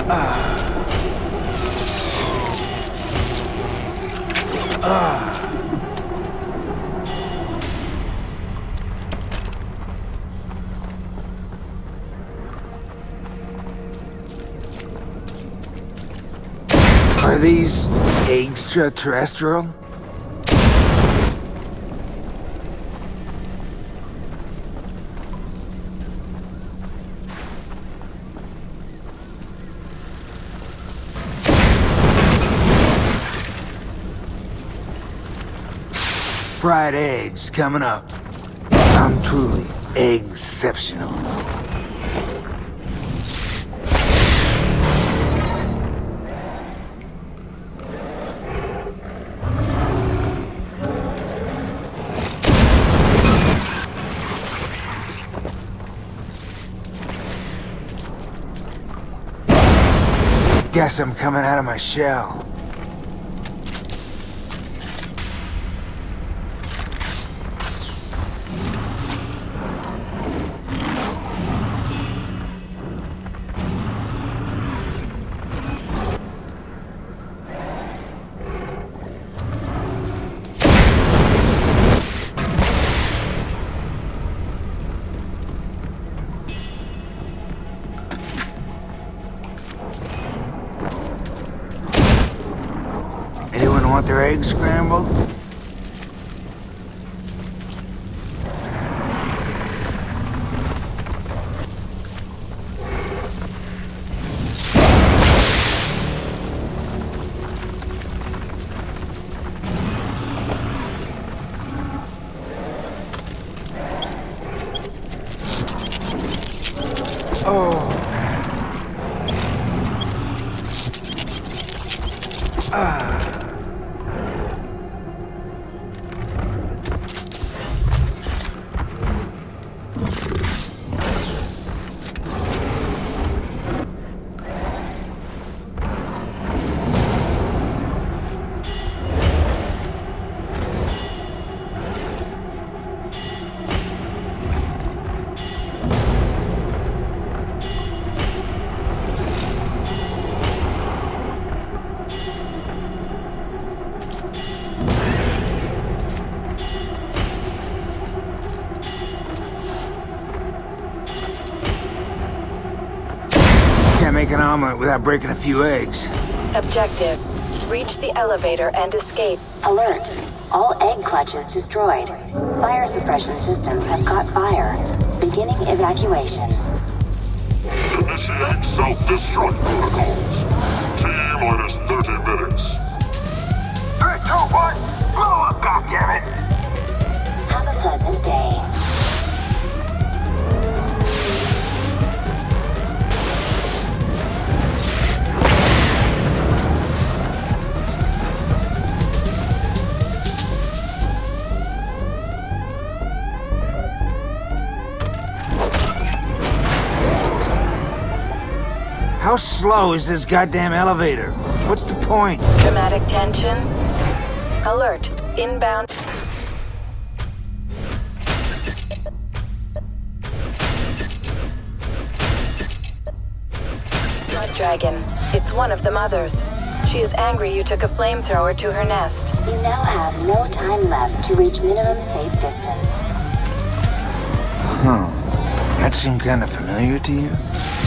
Are these extraterrestrial? Fried eggs coming up. I'm truly exceptional. Guess I'm coming out of my shell. Anyone want their eggs scrambled? Oh. Can't make an omelet without breaking a few eggs. Objective. Reach the elevator and escape. Alert. All egg clutches destroyed. Fire suppression systems have caught fire. Beginning evacuation. Initiate self-destruct protocols. T-minus 30 minutes. 3, 2, 1, blow up, goddammit! Have a pleasant day. How slow is this goddamn elevator? What's the point? Dramatic tension. Alert. Inbound. Blood Dragon. It's one of the mothers. She is angry you took a flamethrower to her nest. You now have no time left to reach minimum safe distance. Huh. That seemed kind of familiar to you?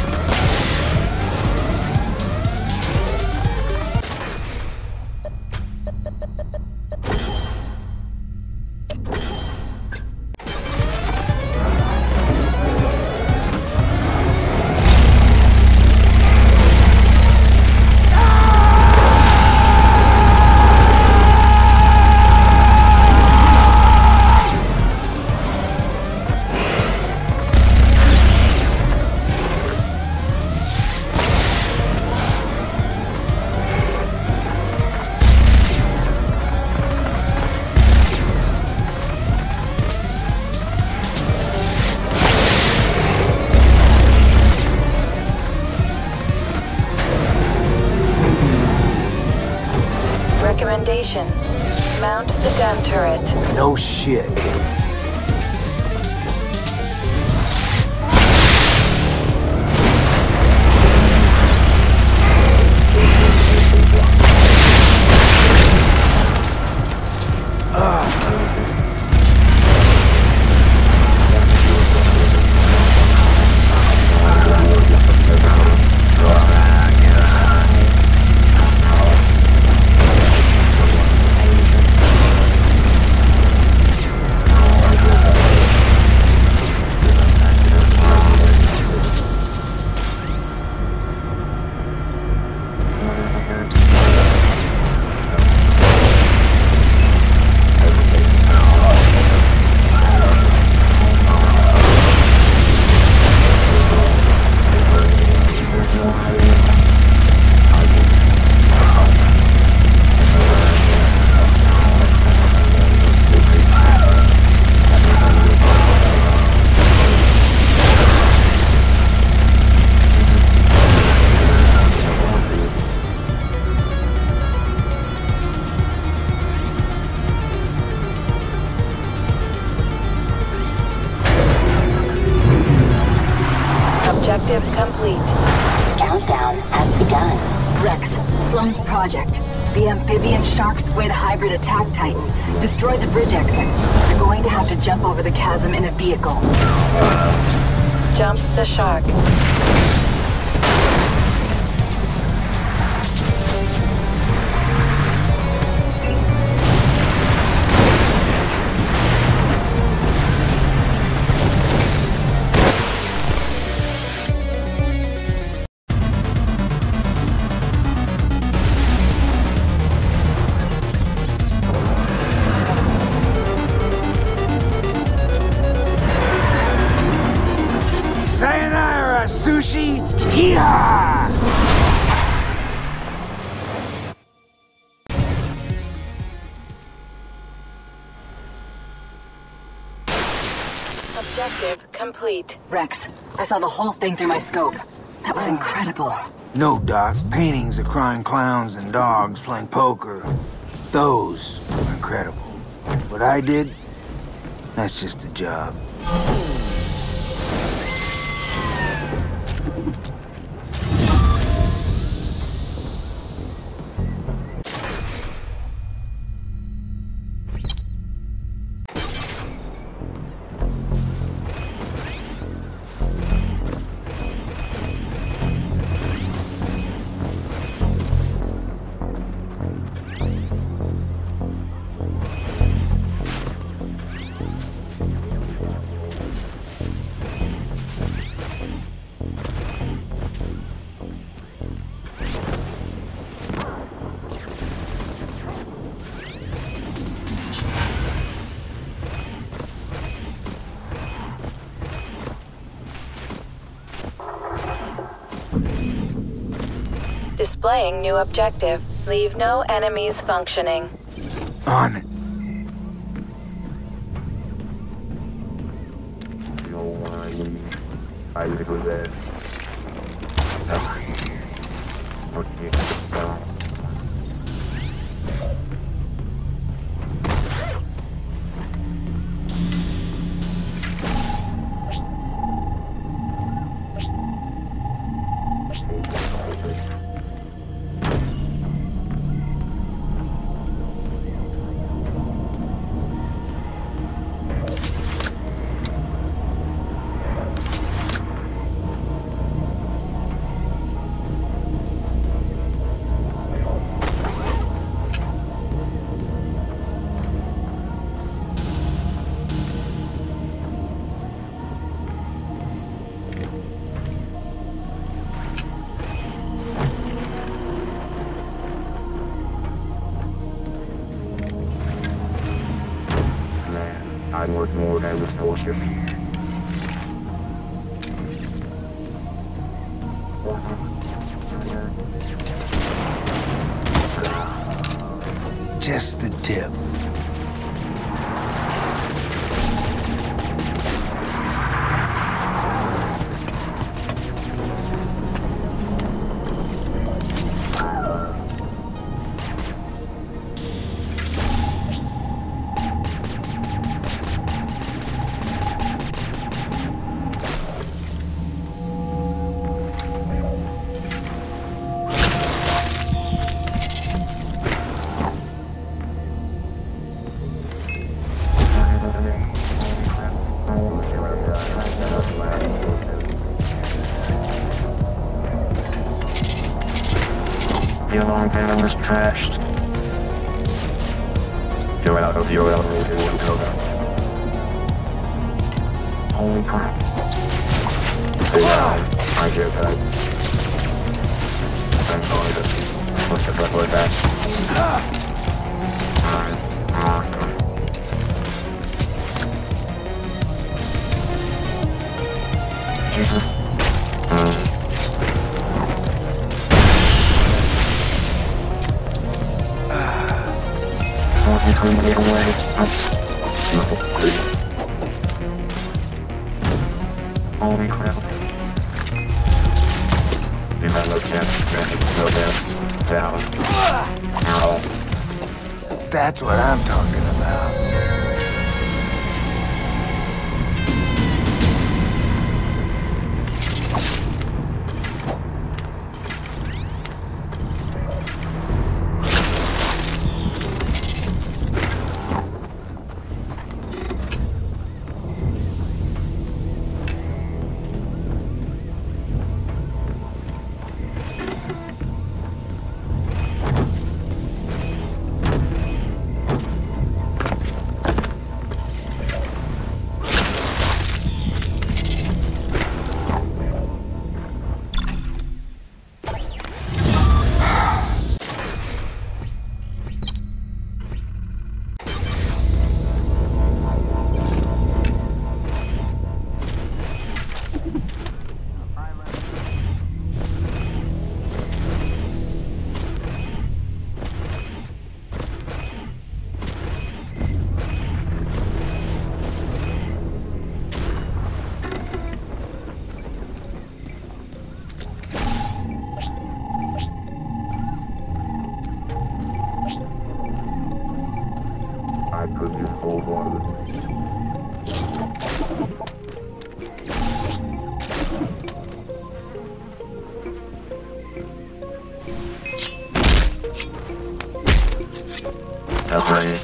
Recommendation. Mount the gun turret. No shit. Problem project. The amphibian shark squid hybrid attack titan destroyed the bridge exit. You're going to have to jump over the chasm in a vehicle. Jump the shark. Sayonara, sushi! Yeehaw! Objective complete. Rex, I saw the whole thing through my scope. That was incredible. No, Doc. Paintings of crying clowns and dogs playing poker. Those were incredible. What I did, that's just a job. Displaying new objective. Leave no enemies functioning. On it. I'm working more than this bullshit. Just the tip. The alarm panel is trashed. Go out of your elevator and go down. Holy crap. Hey, I hear that. I'm sorry to push the butt like that. Get away. Holy crap. You have no chance, no death, down. Ow. That's what I'm talking about. I could just hold on to this. That's right.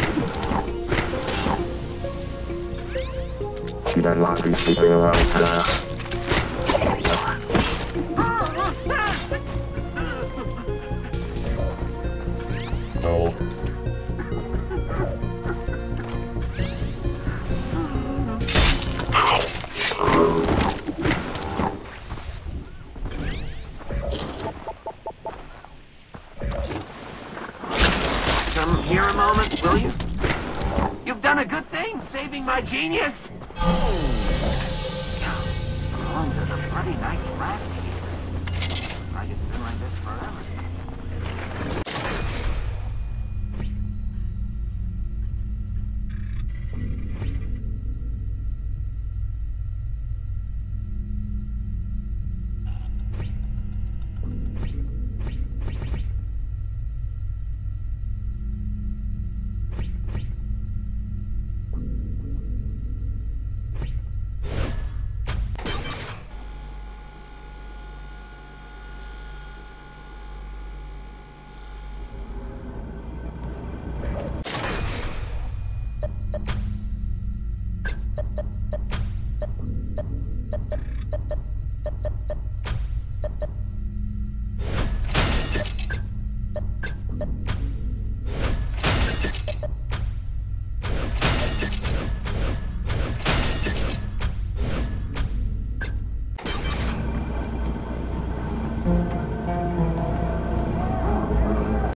See that laundry sleeping around town. No. Come here a moment, will you? You've done a good thing, saving my genius. Oh, the bloody night's lasting.